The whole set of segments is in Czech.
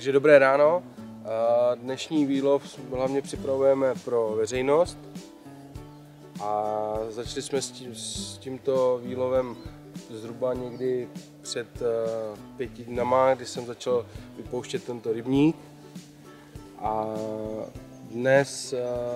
Takže dobré ráno. Dnešní výlov hlavně připravujeme pro veřejnost a začali jsme s tímto výlovem zhruba někdy před 5 dnama, kdy jsem začal vypouštět tento rybník. A dnes,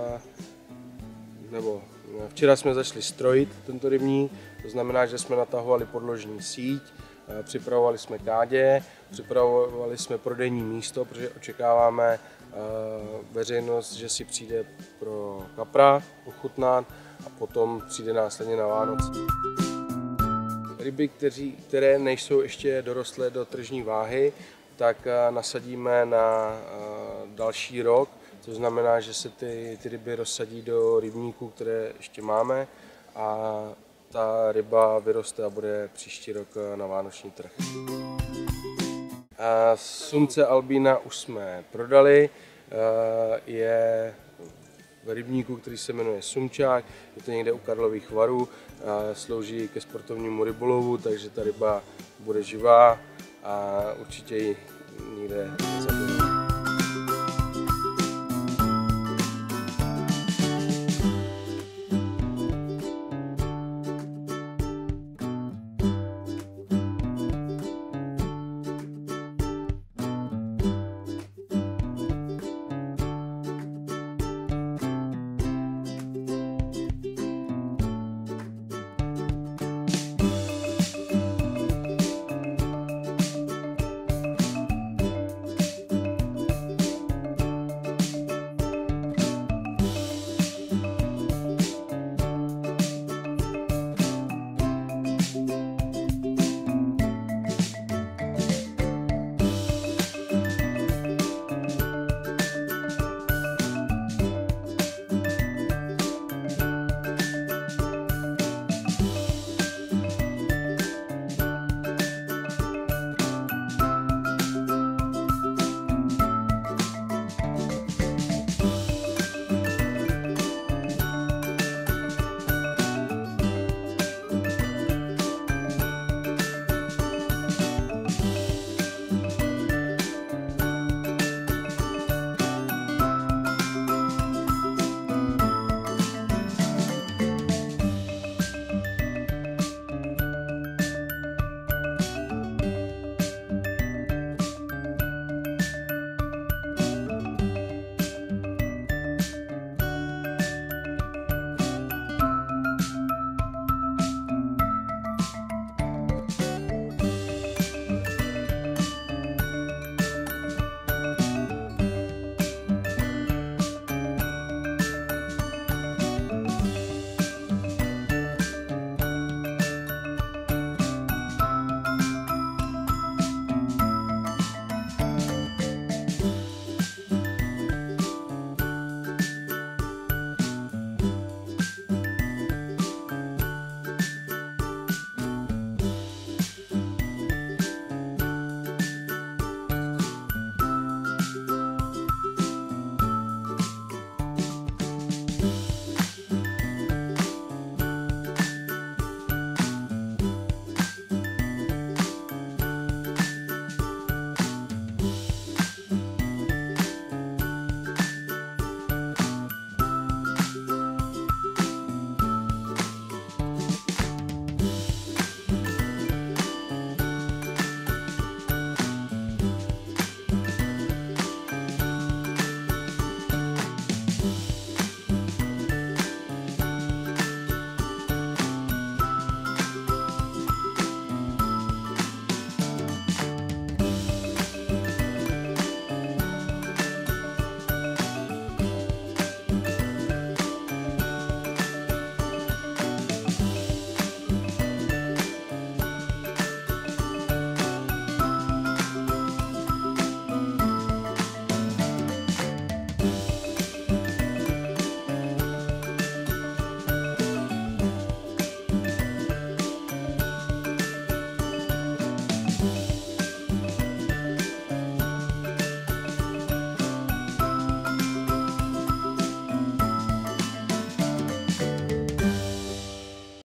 nebo včera jsme začali strojit tento rybník, to znamená, že jsme natahovali podložní síť, připravovali jsme kádě, připravovali jsme prodejní místo, protože očekáváme veřejnost, že si přijde pro kapra ochutnat a potom přijde následně na Vánoce. Ryby, které nejsou ještě dorostlé do tržní váhy, tak nasadíme na další rok, což znamená, že se ty ryby rozsadí do rybníků, které ještě máme, a ta ryba vyroste a bude příští rok na vánoční trh. Sumce albína už jsme prodali, je v rybníku, který se jmenuje Sumčák, je to někde u Karlových Varů, slouží ke sportovnímu rybolovu, takže ta ryba bude živá a určitě ji nikde nezabijeme.